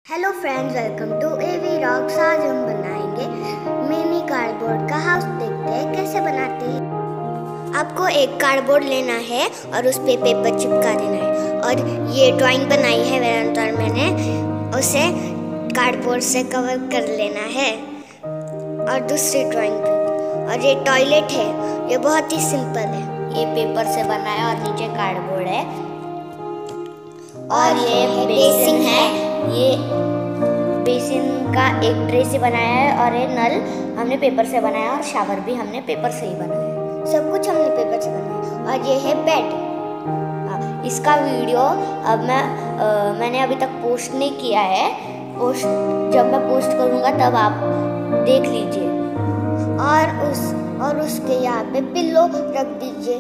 Hello friends, welcome to AV rocks. आज हम बनाएंगे मिनी कार्डबोर्ड का हाउस। देखते हैं कैसे बनाते हैं। आपको एक कार्डबोर्ड लेना है और उस पे पेपर चिपका देना है। और ये ड्राइंग बनाई है वेदांतर मैंने, उसे कार्डबोर्ड से कवर कर लेना है। और दूसरी ड्राइंग भी। और ये टॉयलेट है, ये बहुत ही सिंपल है। ये पेपर से बना है और नीचे कार्डबोर्ड है। और ये बेसिन है, ये बेसिन का एक ट्रे से बनाया है। और ये नल हमने पेपर से बनाया और शावर भी हमने पेपर से ही बनाया है। सब कुछ हमने पेपर से बनाया। और ये है बेड। इसका वीडियो अब मैंने अभी तक पोस्ट नहीं किया है। जब मैं पोस्ट करूँगा तब आप देख लीजिए। और उसके यहाँ पे पिल्लो रख दीजिए।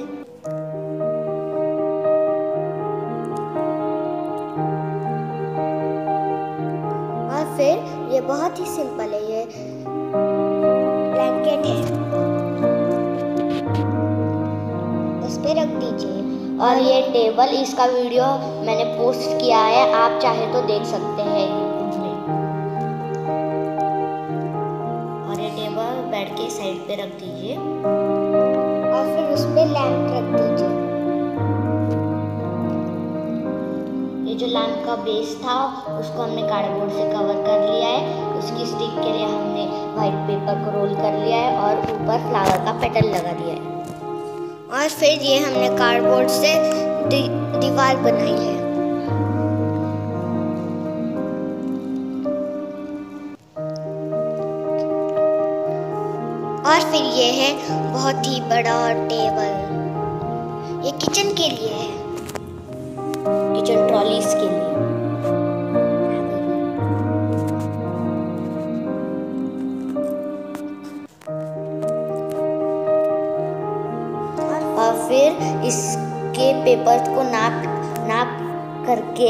फिर ये बहुत ही सिंपल है, ये ब्लैंकेट है, इस पे रख दीजिए। और ये टेबल, इसका वीडियो मैंने पोस्ट किया है, आप चाहे तो देख सकते हैं यूट्यूब में। और ये टेबल बेड के साइड पे रख दीजिए। और फिर उस पे लैंप रख दीजिए। ये जो लैंप का बेस था उसको हमने कार्डबोर्ड से कवर कर लिया है। उसकी स्टिक के लिए हमने वाइट पेपर को रोल कर लिया है और ऊपर फ्लावर का पेटल लगा दिया है। और फिर ये हमने कार्डबोर्ड से दीवार बनाई है। और फिर ये है बहुत ही बड़ा टेबल, ये किचन के लिए है, किचन ट्रॉलीज के लिए। और फिर इसके पेपर को नाप करके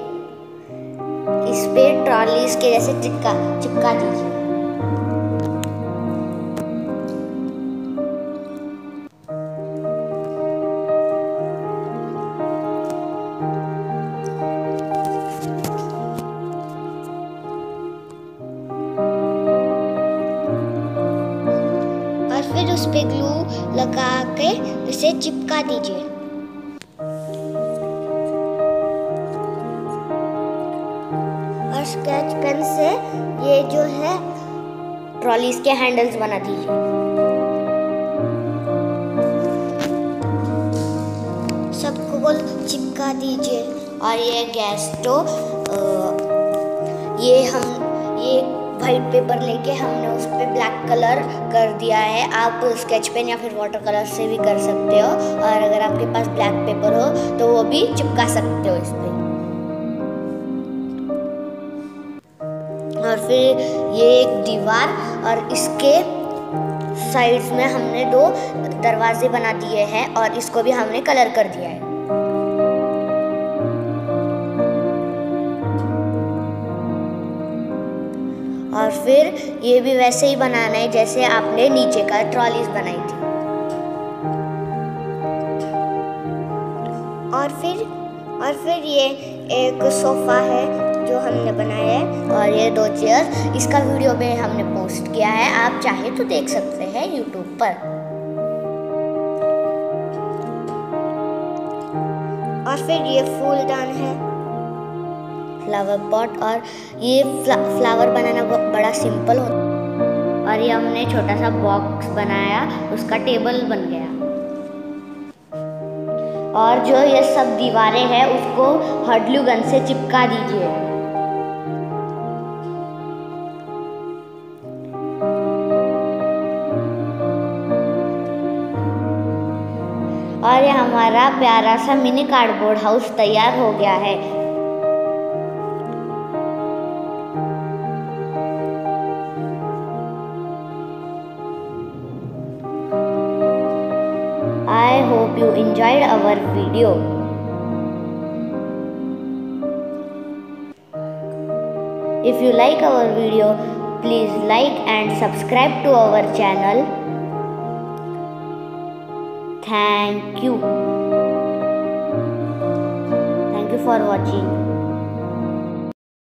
इस पे ट्रॉलीज के जैसे चिपका दीजिए। फिर उस पे ग्लू लगा के इसे चिपका दीजिए। और स्केच पेन से ये जो है ट्रॉलीज के हैंडल्स बना दीजिए। सबको गोल चिपका दीजिए। और ये गैस स्टोव, ये वाइट पेपर लेके हमने उस पे ब्लैक कलर कर दिया है। आप स्केच पेन या फिर वाटर कलर से भी कर सकते हो। और अगर आपके पास ब्लैक पेपर हो तो वो भी चिपका सकते हो इस पे। और फिर ये एक दीवार, और इसके साइड्स में हमने 2 दरवाजे बना दिए हैं और इसको भी हमने कलर कर दिया है। और फिर ये भी वैसे ही बनाना है जैसे आपने नीचे का ट्रॉलीज बनाई थी। और फिर ये एक सोफा है जो हमने बनाया है। और ये 2 चेयर, इसका वीडियो में हमने पोस्ट किया है, आप चाहे तो देख सकते हैं यूट्यूब पर। और फिर ये फूलदान है, फ्लावर पॉट। और ये फ्लावर बनाना बड़ा सिंपल होता है। और ये हमने छोटा सा बॉक्स बनाया, उसका टेबल बन गया। और जो ये सब दीवारें हैं उसको हॉट ग्लू गन से चिपका दीजिए। और ये हमारा प्यारा सा मिनी कार्डबोर्ड हाउस तैयार हो गया है। I hope you enjoyed our video. If you like our video, please like and subscribe to our channel. Thank you for watching.